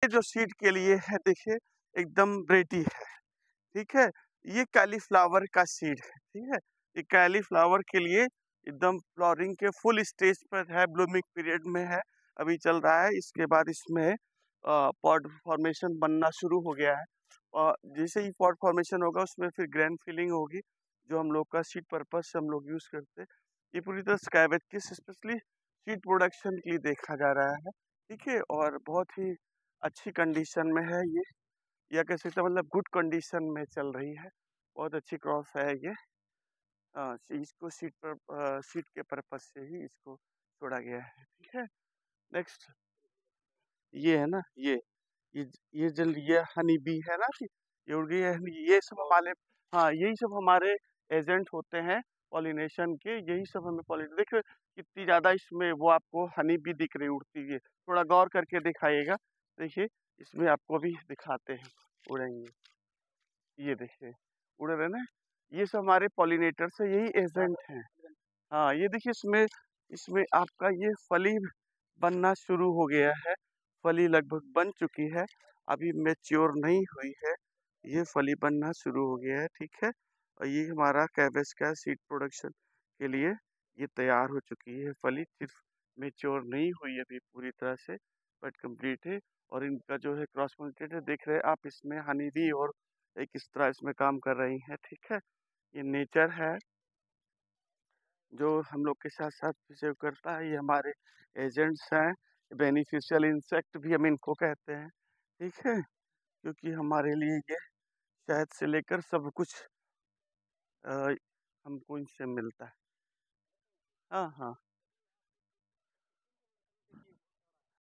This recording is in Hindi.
जो सीड के लिए है देखिए एकदम रेडी है, ठीक है? ये कालीफ्लावर का सीड है, ठीक है? ये कालीफ्लावर के लिए एकदम फ्लावरिंग के फुल स्टेज पर है, ब्लूमिंग पीरियड में है, अभी चल रहा है। इसके बाद इसमें पॉड फॉर्मेशन बनना शुरू हो गया है और जैसे ही पॉड फॉर्मेशन होगा उसमें फिर ग्रैंड फिलिंग होगी, जो हम लोग का सीड पर्पज़ से हम लोग यूज़ करते हैं। ये पूरी तरह स्काईवेट की स्पेशली सीड प्रोडक्शन के लिए देखा जा रहा है, ठीक है? और बहुत ही अच्छी कंडीशन में है ये, या कह सकते हैं मतलब गुड कंडीशन में चल रही है। बहुत अच्छी क्रॉप है ये। इसको सीड के पर्पज़ से ही इसको छोड़ा गया है, ठीक है? नेक्स्ट ये है ना, ये ये जल ये हनी बी है ना कि ये उड़ गई है ये सब हमारे, हाँ, यही सब हमारे एजेंट होते हैं पॉलिनेशन के, यही सब हमें पॉलिन देखिए कितनी ज़्यादा इसमें वो आपको हनी बी दिख रही उड़ती हुई। थोड़ा गौर करके दिखाइएगा, देखिए इसमें आपको भी दिखाते हैं उड़ेंगे। ये देखिए उड़ रहे ना, ये सब हमारे पॉलिनेटर्स है, यही एजेंट हैं। हाँ, ये देखिए इसमें इसमें आपका ये फली बनना शुरू हो गया है, फली लगभग बन चुकी है, अभी मैच्योर नहीं हुई है, ये फली बनना शुरू हो गया है, ठीक है? और ये हमारा कैबेज का सीड प्रोडक्शन के लिए ये तैयार हो चुकी है फली, सिर्फ मैच्योर नहीं हुई है अभी पूरी तरह से, बट कंप्लीट है। और इनका जो है क्रॉस पोलिनेटेड देख रहे हैं आप, इसमें हनी बी और एक इस तरह इसमें काम कर रही हैं, ठीक है? ये नेचर है जो हम लोग के साथ-साथ बिहेव करता है, ये हमारे एजेंट्स हैं, बेनिफिशियल इंसेक्ट भी हम इनको कहते हैं, ठीक है? क्योंकि हमारे लिए ये शहद से लेकर सब कुछ अ, हमको इनसे मिलता है। हाँ, हाँ।